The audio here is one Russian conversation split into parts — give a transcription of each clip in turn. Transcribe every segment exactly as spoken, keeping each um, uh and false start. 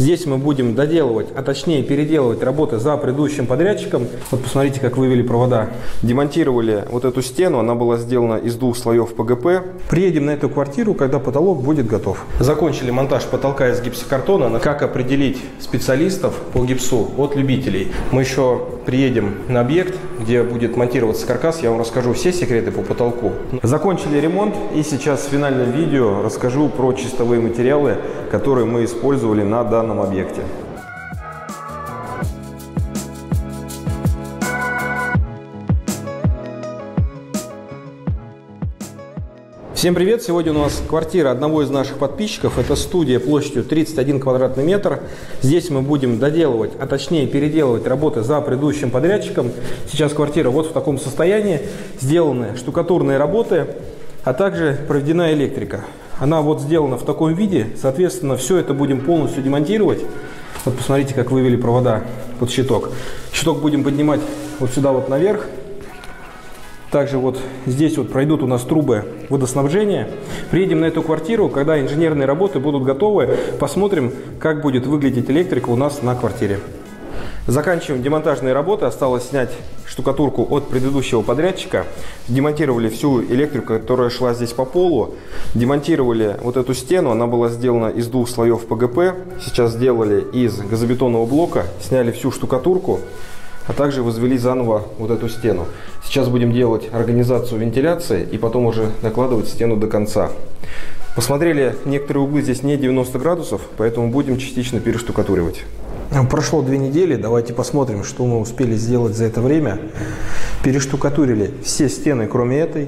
Здесь мы будем доделывать, а точнее переделывать работы за предыдущим подрядчиком. Вот посмотрите, как вывели провода. Демонтировали вот эту стену, она была сделана из двух слоев пэ гэ пэ. Приедем на эту квартиру, когда потолок будет готов. Закончили монтаж потолка из гипсокартона. Как определить специалистов по гипсу от любителей? Мы еще приедем на объект, где будет монтироваться каркас. Я вам расскажу все секреты по потолку. Закончили ремонт, и сейчас в финальном видео расскажу про чистовые материалы, которые мы использовали на данном объекте. Всем привет! Сегодня у нас квартира одного из наших подписчиков. Это студия площадью тридцать один квадратный метр. Здесь мы будем доделывать, а точнее переделывать работы за предыдущим подрядчиком. Сейчас квартира вот в таком состоянии. Сделаны штукатурные работы, а также проведена электрика. Она вот сделана в таком виде. Соответственно, все это будем полностью демонтировать. Вот посмотрите, как вывели провода под щиток. Щиток будем поднимать вот сюда вот наверх. Также вот здесь вот пройдут у нас трубы водоснабжения. Приедем на эту квартиру, когда инженерные работы будут готовы. Посмотрим, как будет выглядеть электрика у нас на квартире. Заканчиваем демонтажные работы. Осталось снять штукатурку от предыдущего подрядчика. Демонтировали всю электрику, которая шла здесь по полу. Демонтировали вот эту стену. Она была сделана из двух слоев пэ гэ пэ. Сейчас сделали из газобетонного блока. Сняли всю штукатурку. А также возвели заново вот эту стену. Сейчас будем делать организацию вентиляции и потом уже докладывать стену до конца. Посмотрели, некоторые углы здесь не девяносто градусов, поэтому будем частично перештукатуривать. Прошло две недели, давайте посмотрим, что мы успели сделать за это время. Перештукатурили все стены, кроме этой.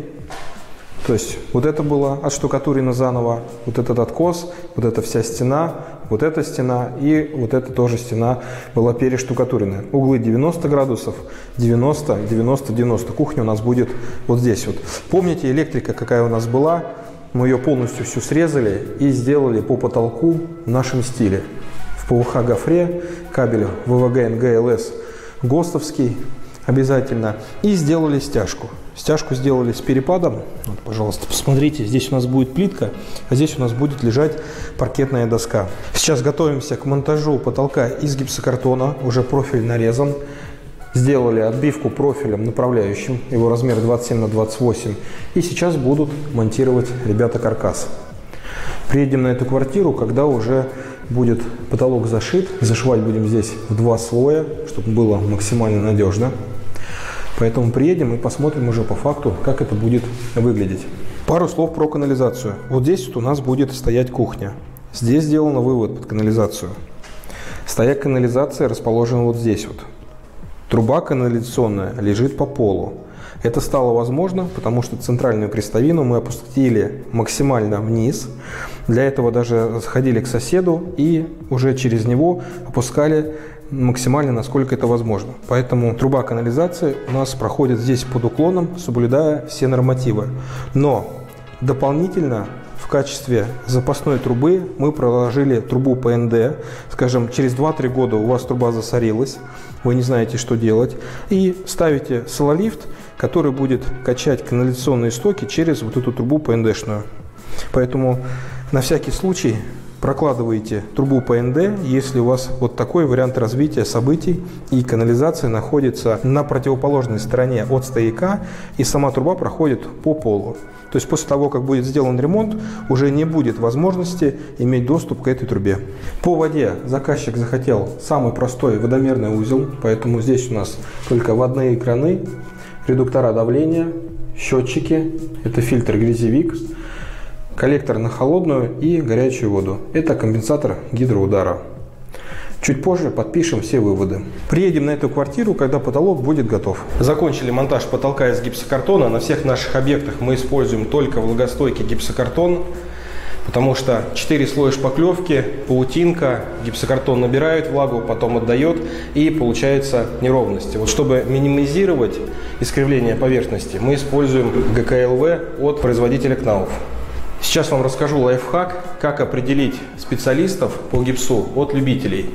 То есть вот это было отштукатурено заново, вот этот откос, вот эта вся стена, вот эта стена и вот эта тоже стена была перештукатурена. Углы девяносто градусов, девяносто, девяносто, девяносто. Кухня у нас будет вот здесь вот. Помните, электрика какая у нас была? Мы ее полностью всю срезали и сделали по потолку в нашем стиле. В пэ вэ ха гофре, кабель вэ вэ гэ эн гэ эл эс ГОСТовский обязательно. И сделали стяжку. Стяжку сделали с перепадом. Вот, пожалуйста, посмотрите, здесь у нас будет плитка, а здесь у нас будет лежать паркетная доска. Сейчас готовимся к монтажу потолка из гипсокартона. Уже профиль нарезан. Сделали отбивку профилем направляющим. Его размер двадцать семь на двадцать восемь. И сейчас будут монтировать ребята каркас. Приедем на эту квартиру, когда уже будет потолок зашит. Зашивать будем здесь в два слоя, чтобы было максимально надежно. Поэтому приедем и посмотрим уже по факту, как это будет выглядеть. Пару слов про канализацию. Вот здесь вот у нас будет стоять кухня. Здесь сделан вывод под канализацию. Стояк канализации расположен вот здесь вот. Труба канализационная лежит по полу. Это стало возможно, потому что центральную крестовину мы опустили максимально вниз. Для этого даже сходили к соседу и уже через него опускали максимально, насколько это возможно. Поэтому труба канализации у нас проходит здесь под уклоном, соблюдая все нормативы. Но дополнительно в качестве запасной трубы мы проложили трубу пэ эн дэ. Скажем, через два-три года у вас труба засорилась, вы не знаете, что делать, и ставите сололифт, который будет качать канализационные стоки через вот эту трубу пэ эн дэ-шную. Поэтому на всякий случай прокладываете трубу пэ эн дэ, если у вас вот такой вариант развития событий и канализация находится на противоположной стороне от стояка и сама труба проходит по полу. То есть после того, как будет сделан ремонт, уже не будет возможности иметь доступ к этой трубе. По воде заказчик захотел самый простой водомерный узел, поэтому здесь у нас только водные краны, редуктора давления, счетчики, это фильтр грязевик, коллектор на холодную и горячую воду. Это компенсатор гидроудара. Чуть позже подпишем все выводы. Приедем на эту квартиру, когда потолок будет готов. Закончили монтаж потолка из гипсокартона. На всех наших объектах мы используем только влагостойкий гипсокартон, потому что четыре слоя шпаклевки, паутинка, гипсокартон набирает влагу, потом отдает и получается неровности. Вот чтобы минимизировать искривление поверхности, мы используем гэ ка эл вэ от производителя КНАУФ. Сейчас вам расскажу лайфхак, как определить специалистов по гипсу от любителей.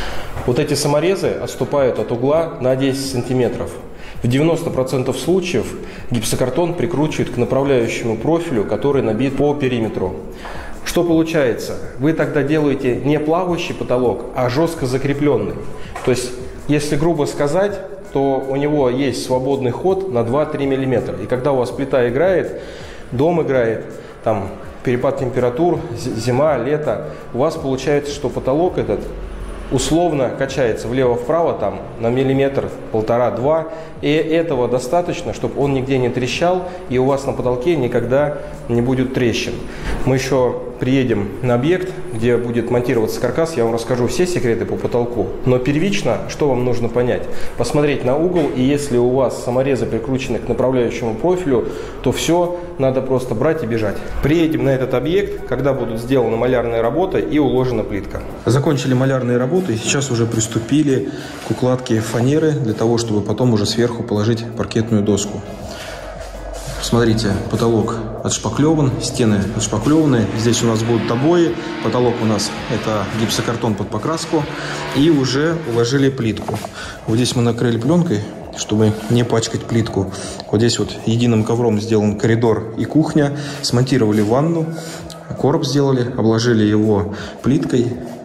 Вот эти саморезы отступают от угла на десять сантиметров. В девяноста процентах случаев гипсокартон прикручивает к направляющему профилю, который набит по периметру. Что получается? Вы тогда делаете не плавающий потолок, а жестко закрепленный. То есть, если грубо сказать, то у него есть свободный ход на два-три миллиметра. И когда у вас плита играет, дом играет, там перепад температур, зима, лето, у вас получается, что потолок этот условно качается влево-вправо там на миллиметр, полтора, два. И этого достаточно, чтобы он нигде не трещал, и у вас на потолке никогда не будет трещин. Мы еще приедем на объект, где будет монтироваться каркас, я вам расскажу все секреты по потолку. Но первично, что вам нужно понять? Посмотреть на угол, и если у вас саморезы прикручены к направляющему профилю, то все, надо просто брать и бежать. Приедем на этот объект, когда будут сделаны малярные работы и уложена плитка. Закончили малярные работы и сейчас уже приступили к укладке фанеры, для того, чтобы потом уже сверху положить паркетную доску. Смотрите, потолок отшпаклеван, стены отшпаклеваны. Здесь у нас будут обои, потолок у нас это гипсокартон под покраску. И уже уложили плитку. Вот здесь мы накрыли пленкой, чтобы не пачкать плитку. Вот здесь вот единым ковром сделан коридор и кухня. Смонтировали ванну, короб сделали, обложили его плиткой.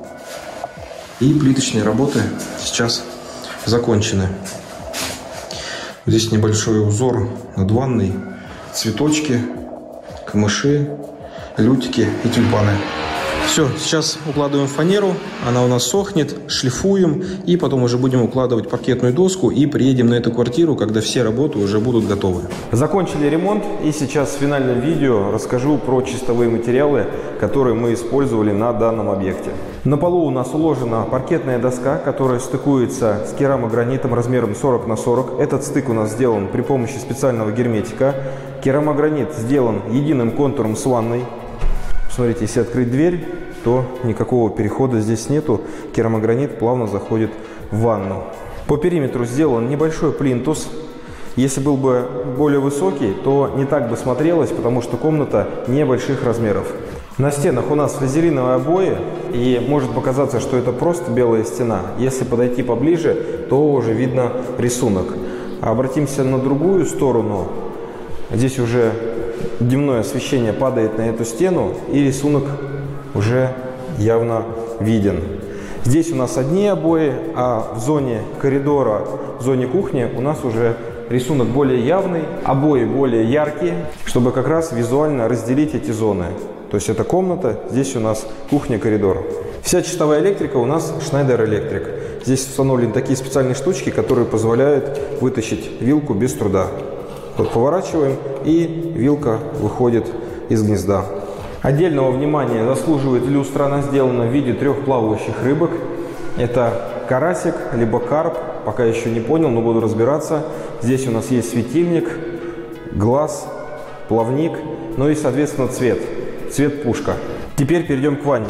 И плиточные работы сейчас закончены. Здесь небольшой узор над ванной, цветочки, камыши, лютики и тюльпаны. Все, сейчас укладываем фанеру, она у нас сохнет, шлифуем, и потом уже будем укладывать паркетную доску и приедем на эту квартиру, когда все работы уже будут готовы. Закончили ремонт, и сейчас в финальном видео расскажу про чистовые материалы, которые мы использовали на данном объекте. На полу у нас уложена паркетная доска, которая стыкуется с керамогранитом размером сорок на сорок. Этот стык у нас сделан при помощи специального герметика. Керамогранит сделан единым контуром с ванной. Смотрите, если открыть дверь, то никакого перехода здесь нету. Керамогранит плавно заходит в ванну. По периметру сделан небольшой плинтус. Если был бы более высокий, то не так бы смотрелось, потому что комната небольших размеров. На стенах у нас фрезериновые обои, и может показаться, что это просто белая стена. Если подойти поближе, то уже видно рисунок. А обратимся на другую сторону. Здесь уже дневное освещение падает на эту стену, и рисунок уже явно виден. Здесь у нас одни обои, а в зоне коридора, в зоне кухни у нас уже рисунок более явный, обои более яркие, чтобы как раз визуально разделить эти зоны. То есть это комната, здесь у нас кухня-коридор. Вся чистовая электрика у нас Schneider Electric. Здесь установлены такие специальные штучки, которые позволяют вытащить вилку без труда. Вот поворачиваем, и вилка выходит из гнезда. Отдельного внимания заслуживает люстра. Она сделана в виде трех плавающих рыбок. Это карасик, либо карп. Пока еще не понял, но буду разбираться. Здесь у нас есть светильник, глаз, плавник, ну и, соответственно, цвет. Цвет пушка. Теперь перейдем к ванне.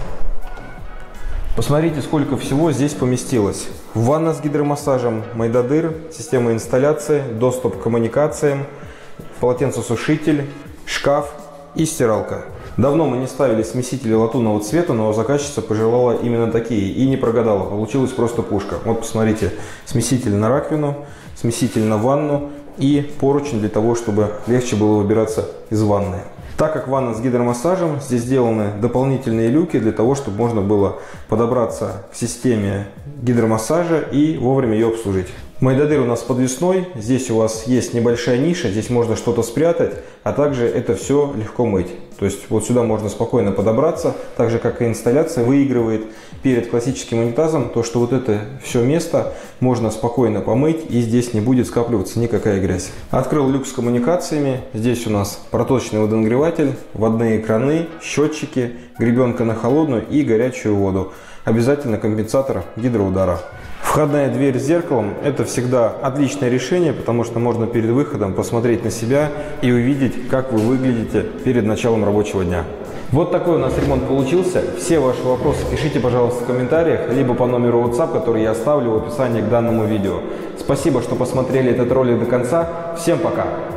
Посмотрите, сколько всего здесь поместилось. Ванна с гидромассажем, майдадыр, система инсталляции, доступ к коммуникациям, полотенцесушитель, шкаф и стиралка. Давно мы не ставили смесители латунного цвета, но заказчица пожелала именно такие и не прогадала. Получилась просто пушка. Вот посмотрите, смеситель на раковину, смеситель на ванну и поручень для того, чтобы легче было выбираться из ванны. Так как ванна с гидромассажем, здесь сделаны дополнительные люки для того, чтобы можно было подобраться к системе гидромассажа и вовремя ее обслужить. Майдадыр у нас подвесной, здесь у вас есть небольшая ниша, здесь можно что-то спрятать, а также это все легко мыть. То есть вот сюда можно спокойно подобраться, так же как и инсталляция выигрывает перед классическим унитазом, то что вот это все место можно спокойно помыть, и здесь не будет скапливаться никакая грязь. Открыл люк с коммуникациями, здесь у нас проточный водонагреватель, водные краны, счетчики, гребенка на холодную и горячую воду. Обязательно компенсатор гидроудара. Входная дверь с зеркалом – это всегда отличное решение, потому что можно перед выходом посмотреть на себя и увидеть, как вы выглядите перед началом рабочего дня. Вот такой у нас ремонт получился. Все ваши вопросы пишите, пожалуйста, в комментариях, либо по номеру WhatsApp, который я оставлю в описании к данному видео. Спасибо, что посмотрели этот ролик до конца. Всем пока!